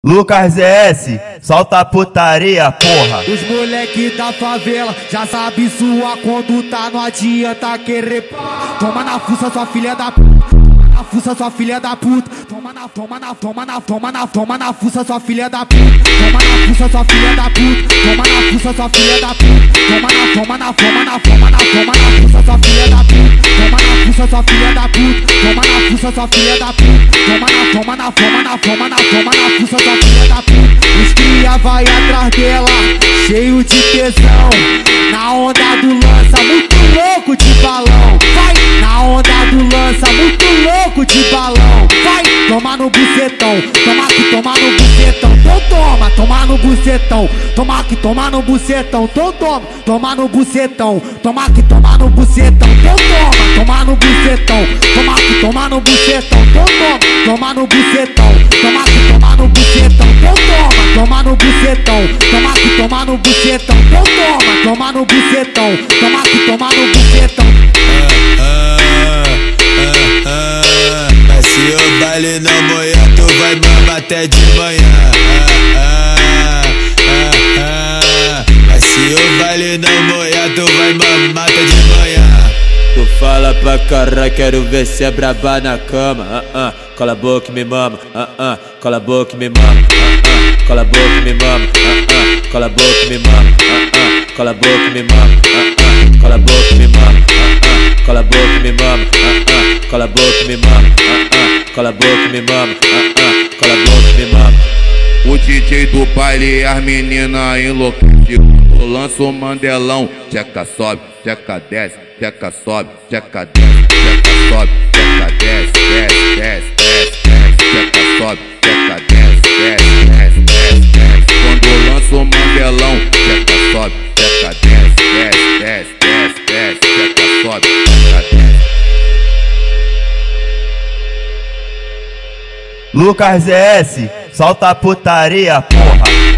Lucas S, solta a putaria, porra. Os moleque da favela já sabe sua conduta, não adianta querer. Toma na fuça, sua filha da puta. Na fuça, sua filha da puta. Toma na fuça, sua filha da puta. Toma na fuça, sua filha da puta. Toma na fuça, sua filha da puta. Toma na fuça, sua filha da puta. Toma na fuça, sua filha da puta. Toma na fuça, sua filha da puta. Toma na fuça, sua filha da puta. Os cria vai atrás dela, cheio de tesão. Na onda do lança, muito louco de balão. Vai na onda do lança, muito louco de balão. Vai tomar no bucetão, toma que tomar no bucetão. Então toma, tomar no bucetão. Toma que tomar no bucetão. Então toma, tomar no bucetão. Toma que tomar no bucetão. Então toma, tomar no bucetão. Toma que tomar no bucetão. Então toma, tomar no bucetão. Toma que tomar no bucetão. Então toma, tomar no bucetão. Toma que tomar no bucetão. Então toma, tomar no bucetão. Toma que tomar no bucetão. Mas se o baile não moer, tu vai mamar até de manhã. Mas se o baile não moer, tu vai mamar até de manhã. Tu fala pra caralho, quero ver se é braba na cama. Cola a boca e me mama. Cola a boca e me mama. Cola a boca e me mama. Cola a boca e me mama. Cola a boca e me mama. Cola a boca e me mama. Cola a boca e me mama. Cola a boca e me mama. Cola a boca e me mama. Cola a boca e me mama. O DJ do baile e as meninas enlouquecidas. Lança o mandelão, tcheca sobe, tcheca desce, tcheca sobe, tcheca desce, tcheca sobe, tcheca desce, desce, desce, desce, desce, tcheca sobe, tcheca desce, desce, desce, desce, desce. Quando lança o mandelão, tcheca sobe, tcheca desce, desce, desce, desce, desce, tcheca sobe, tcheca desce. Lucas S, solta a putaria, porra.